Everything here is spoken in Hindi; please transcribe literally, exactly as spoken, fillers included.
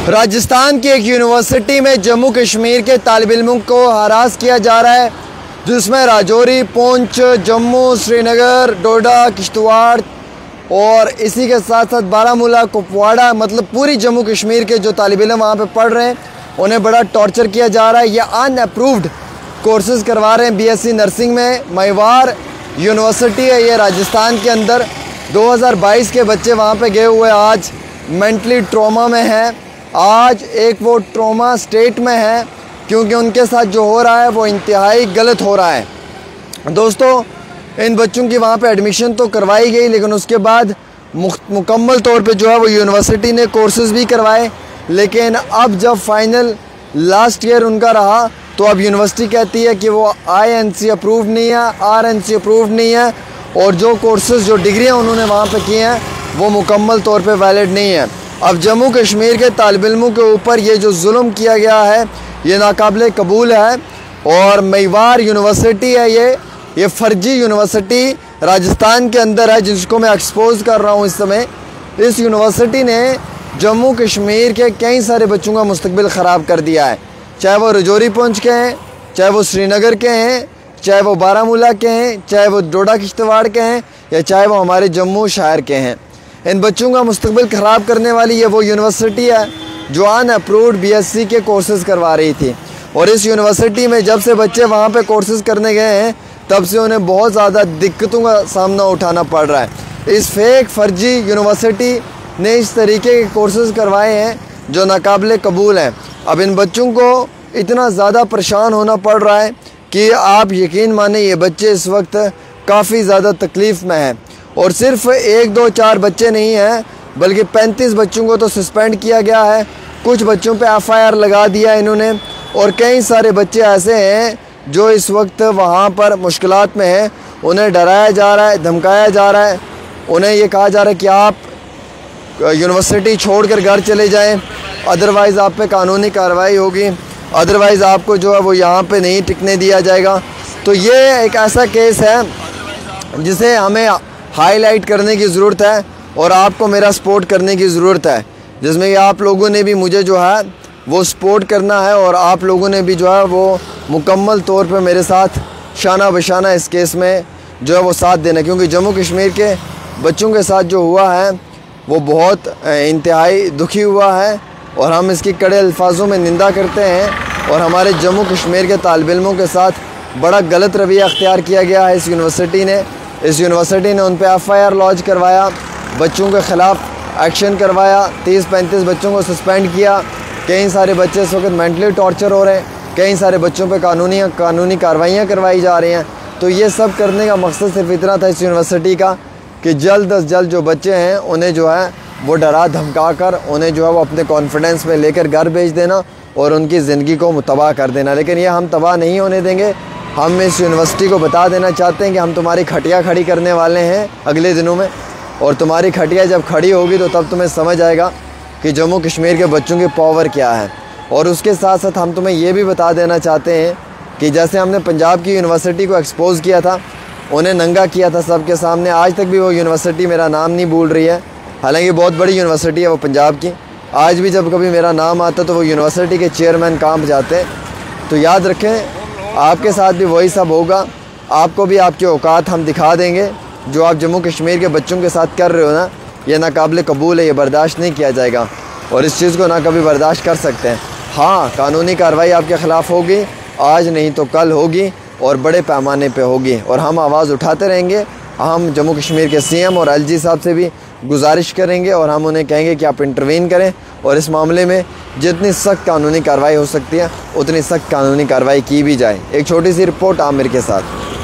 राजस्थान की एक यूनिवर्सिटी में जम्मू कश्मीर के तालिब इल्मों को हरास किया जा रहा है, जिसमें राजौरी, पुंछ, जम्मू, श्रीनगर, डोडा, किश्तवाड़ और इसी के साथ साथ बारामूला, कुपवाड़ा, मतलब पूरी जम्मू कश्मीर के जो तालिब इल्म वहाँ पे पढ़ रहे हैं उन्हें बड़ा टॉर्चर किया जा रहा है। ये अनअप्रूव्ड कोर्सेज़ करवा रहे हैं बीएससी नर्सिंग में। मेवाड़ यूनिवर्सिटी है ये राजस्थान के अंदर। दो हज़ार बाईस के बच्चे वहाँ पे गए हुए आज मेंटली ट्रॉमा में हैं। आज एक वो ट्रॉमा स्टेट में है क्योंकि उनके साथ जो हो रहा है वो इंतहाई गलत हो रहा है। दोस्तों, इन बच्चों की वहाँ पे एडमिशन तो करवाई गई, लेकिन उसके बाद मुकम्मल तौर पे जो है वो यूनिवर्सिटी ने कोर्सेज़ भी करवाए, लेकिन अब जब फाइनल लास्ट ईयर उनका रहा तो अब यूनिवर्सिटी कहती है कि वो आई एन सी अप्रूव नहीं है, आर एन सी अप्रूव नहीं है, और जो कोर्सेज़ जो डिग्रियाँ उन्होंने वहाँ पे की हैं वो मुकम्मल तौर पे वैलिड नहीं है। अब जम्मू कश्मीर के तालिब इल्मों के ऊपर ये जो जुल्म किया गया है ये नाकाबिले कबूल है। और मेवाड़ यूनिवर्सिटी है ये ये फर्जी यूनिवर्सिटी राजस्थान के अंदर है, जिसको मैं एक्सपोज कर रहा हूँ इस समय। इस यूनिवर्सिटी ने जम्मू कश्मीर के कई सारे बच्चों का मुस्तकबिल ख़राब कर दिया है, चाहे वो राजौरी पुंछ के हैं, चाहे वो श्रीनगर के हैं, चाहे वो बारामूला के हैं, चाहे वो डोडा किश्तवाड़ के हैं, या चाहे वो हमारे जम्मू शहर के हैं। इन बच्चों का मुस्तकबिल ख़राब करने वाली ये वो यूनिवर्सिटी है जो अनअप्रूव्ड बीएससी के कोर्सेज़ करवा रही थी। और इस यूनिवर्सिटी में जब से बच्चे वहाँ पे कोर्सेज़ करने गए हैं तब से उन्हें बहुत ज़्यादा दिक्कतों का सामना उठाना पड़ रहा है। इस फेक फर्जी यूनिवर्सिटी ने इस तरीके के कोर्सेज़ करवाए हैं जो नाकाबिले कबूल हैं। अब इन बच्चों को इतना ज़्यादा परेशान होना पड़ रहा है कि आप यकीन माने ये बच्चे इस वक्त काफ़ी ज़्यादा तकलीफ़ में हैं। और सिर्फ एक दो चार बच्चे नहीं हैं, बल्कि पैंतीस बच्चों को तो सस्पेंड किया गया है, कुछ बच्चों पे एफ आई आर लगा दिया इन्होंने, और कई सारे बच्चे ऐसे हैं जो इस वक्त वहाँ पर मुश्किलात में हैं। उन्हें डराया जा रहा है, धमकाया जा रहा है, उन्हें ये कहा जा रहा है कि आप यूनिवर्सिटी छोड़कर घर चले जाएं, अदरवाइज़ आप पे कानूनी कार्रवाई होगी, अदरवाइज़ आपको जो है वो यहाँ पे नहीं टिकने दिया जाएगा। तो ये एक ऐसा केस है जिसे हमें हाईलाइट करने की ज़रूरत है और आपको मेरा सपोर्ट करने की ज़रूरत है, जिसमें कि आप लोगों ने भी मुझे जो है वो सपोर्ट करना है और आप लोगों ने भी जो है वो मुकम्मल तौर पे मेरे साथ शाना बशाना इस केस में जो है वो साथ देना, क्योंकि जम्मू कश्मीर के बच्चों के साथ जो हुआ है वो बहुत इंतहाई दुखी हुआ है और हम इसकी कड़े अल्फाजों में निंदा करते हैं। और हमारे जम्मू कश्मीर के तालिब इल्मों के साथ बड़ा गलत रवैया अख्तियार किया गया है इस यूनिवर्सिटी ने। इस यूनिवर्सिटी ने उन पर एफ आई आर लॉन्च करवाया, बच्चों के ख़िलाफ़ एक्शन करवाया, तीस पैंतीस बच्चों को सस्पेंड किया। कई सारे बच्चे इस वक्त मेंटली टॉर्चर हो रहे हैं, कई सारे बच्चों पे कानूनी कानूनी कार्रवाइयाँ करवाई जा रही हैं। तो ये सब करने का मकसद सिर्फ इतना था इस यूनिवर्सिटी का कि जल्द अज जल्द जो बच्चे हैं उन्हें जो है वो डरा धमका कर उन्हें जो है वो अपने कॉन्फिडेंस में लेकर घर भेज देना और उनकी ज़िंदगी को तबाह कर देना। लेकिन ये हम तबाह नहीं होने देंगे। हम इस यूनिवर्सिटी को बता देना चाहते हैं कि हम तुम्हारी खटिया खड़ी करने वाले हैं अगले दिनों में, और तुम्हारी खटिया जब खड़ी होगी तो तब तुम्हें समझ आएगा कि जम्मू कश्मीर के बच्चों की पावर क्या है। और उसके साथ साथ हम तुम्हें ये भी बता देना चाहते हैं कि जैसे हमने पंजाब की यूनिवर्सिटी को एक्सपोज़ किया था, उन्हें नंगा किया था सबके सामने, आज तक भी वो यूनिवर्सिटी मेरा नाम नहीं भूल रही है। हालांकि बहुत बड़ी यूनिवर्सिटी है वो पंजाब की, आज भी जब कभी मेरा नाम आता तो वो यूनिवर्सिटी के चेयरमैन कांप जाते हैं। तो याद रखें, आपके साथ भी वही सब होगा। आपको भी आपके औकात हम दिखा देंगे। जो आप जम्मू कश्मीर के बच्चों के साथ कर रहे हो ना, ये नाकाबिले कबूल है, ये बर्दाश्त नहीं किया जाएगा और इस चीज़ को ना कभी बर्दाश्त कर सकते हैं। हाँ, कानूनी कार्रवाई आपके ख़िलाफ़ होगी, आज नहीं तो कल होगी और बड़े पैमाने पे होगी, और हम आवाज़ उठाते रहेंगे। हम जम्मू कश्मीर के सी एम और एल जी साहब से भी गुजारिश करेंगे और हम उन्हें कहेंगे कि आप इंटरवीन करें और इस मामले में जितनी सख्त कानूनी कार्रवाई हो सकती है उतनी सख्त कानूनी कार्रवाई की भी जाए। एक छोटी सी रिपोर्ट आमिर के साथ।